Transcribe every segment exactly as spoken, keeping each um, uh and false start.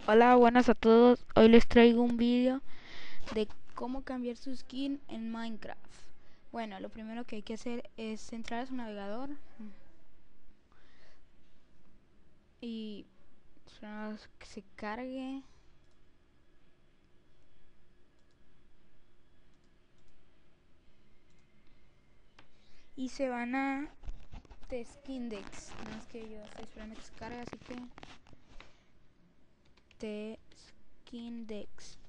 Hola, buenas a todos. Hoy les traigo un vídeo de cómo cambiar su skin en Minecraft. Bueno, lo primero que hay que hacer es entrar a su navegador y esperar que se cargue. Y se van a Tskindex. No es que yo estoy esperando que se cargue, así que Tskindex.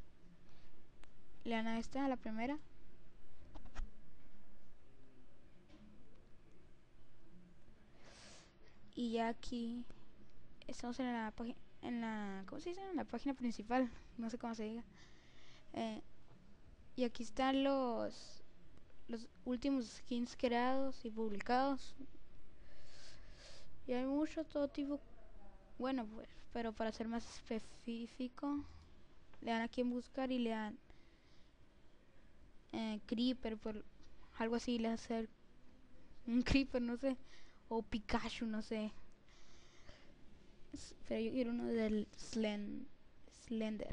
Le dan a esta, a la primera. Y ya aquí estamos en la página, en la, ¿cómo se dice? En la página principal, no sé cómo se diga. Eh, y aquí están los los últimos skins creados y publicados. Y hay mucho, todo tipo. Bueno, pues, pero para ser más específico, le dan aquí en buscar y le dan eh, Creeper, por algo así, le hacer un Creeper, no sé, o Pikachu, no sé. Pero yo quiero uno del Slen Slender.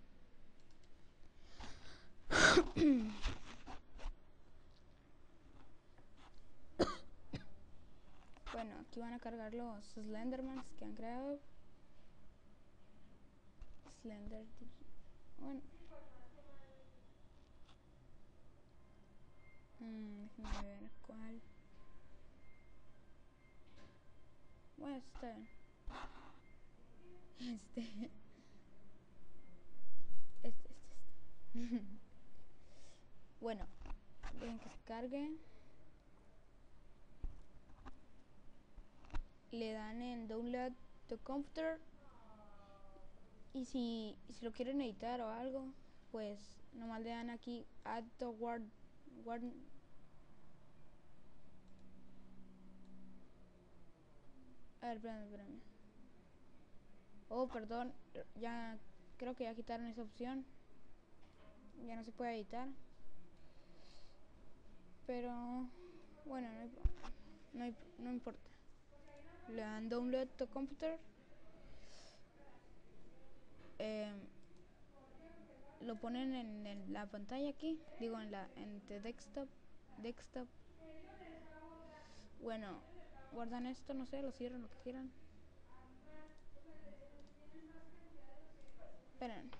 Bueno, aquí van a cargar los Slendermans que han creado. Slender. Bueno. Mm, déjenme ver cuál. Bueno, está bien. Este. Este, este, este. Bueno, dejen que se cargue. Le dan en Download to Computer. Y si, si lo quieren editar o algo, pues nomás le dan aquí Add to Word. Word a ver, espérame, espérame. Oh, perdón, ya creo que ya quitaron esa opción. Ya no se puede editar. Pero bueno, no, hay, no, hay, no importa. Le dan Download to Computer. Eh, lo ponen en, en la pantalla aquí, digo en la en the desktop, desktop. Bueno, guardan esto, no sé, lo cierran, lo que quieran. Esperen.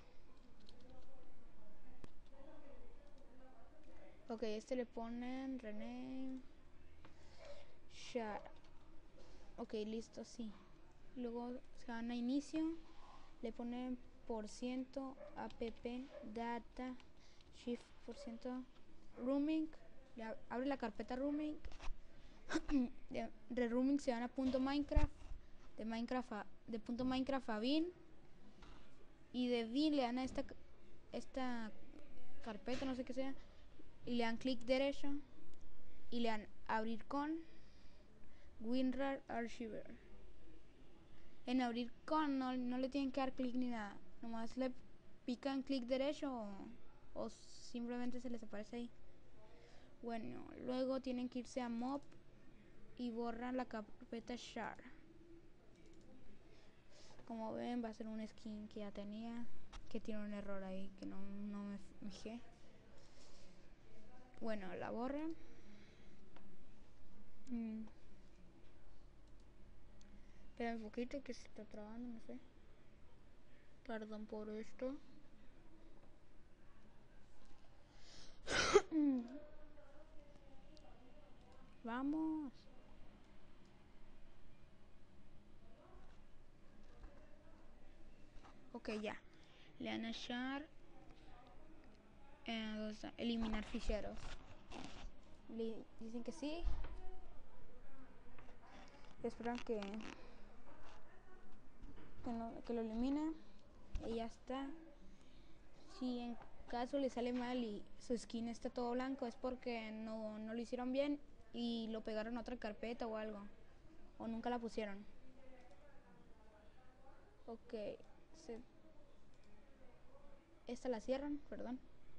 Ok, este le ponen rename share. Ok, listo, sí. Luego se van a inicio, le ponen por ciento app data shift por ciento rooming, le abre la carpeta rooming. de, de rooming se van a punto minecraft, de minecraft a, de punto minecraft a bin, y de bin le dan a esta esta carpeta, no sé qué sea, y le dan clic derecho y le dan abrir con WinRAR Archiver. En abrir con no, no le tienen que dar clic ni nada, nomás le pican clic derecho o, o simplemente se les aparece ahí. Bueno, luego tienen que irse a mob y borran la carpeta share. Como ven, va a ser un skin que ya tenía, que tiene un error ahí que no, no me fijé. Bueno, la borran. Mm. Espera un poquito que se está trabando, no sé. Perdón por esto. Vamos. Ok, ya. Le dan a share. Eh, eliminar ficheros. Le dicen que sí. Esperan que, que, no, que lo elimine. Y ya está. Si en caso le sale mal y su skin está todo blanco, es porque no, no lo hicieron bien y lo pegaron a otra carpeta o algo. O nunca la pusieron. Ok. Se, esta la cierran, perdón.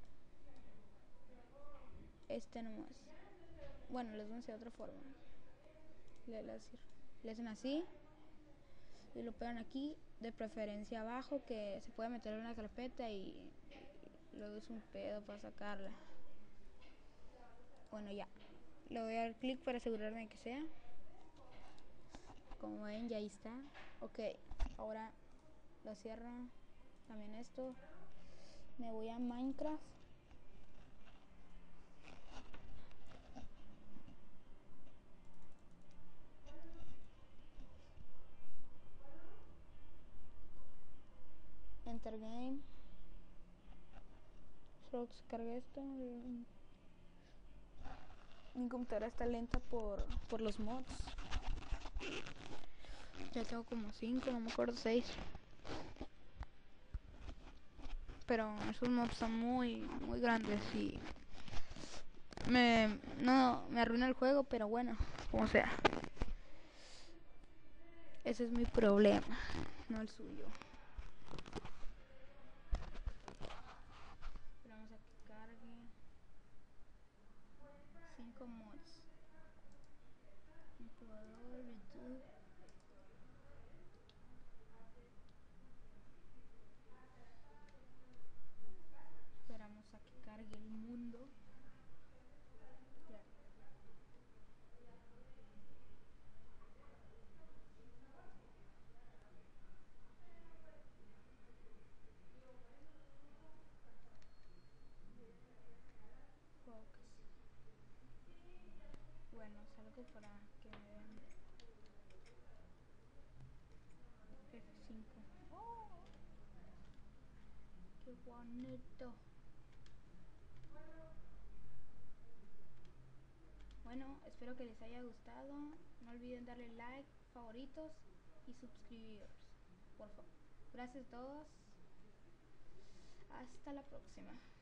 Este nomás. Bueno, les voy a enseñar otra forma. Le, le, le hacen así y lo pegan aquí de preferencia abajo, que se puede meter en una carpeta y luego es un pedo para sacarla. Bueno, ya. Le voy a dar clic para asegurarme de que sea. Como ven, ya ahí está. Ok, ahora lo cierro. También esto. Me voy a Minecraft. Enter game. Solo se carga esto. Mi computadora está lenta por, por los mods. Ya tengo como cinco, no me acuerdo, seis. Pero esos mods son muy, muy grandes y me, no, me arruina el juego, pero bueno, como sea. Ese es mi problema, no el suyo. Esperamos a que cargue. Cinco mods. Un jugador, YouTube. Esperamos a que cargue el mundo. Ya. Focus. Bueno, salgo para que me vean. F cinco. Oh, qué bonito. Bueno, espero que les haya gustado. No olviden darle like, favoritos y suscribiros. Por favor. Gracias a todos. Hasta la próxima.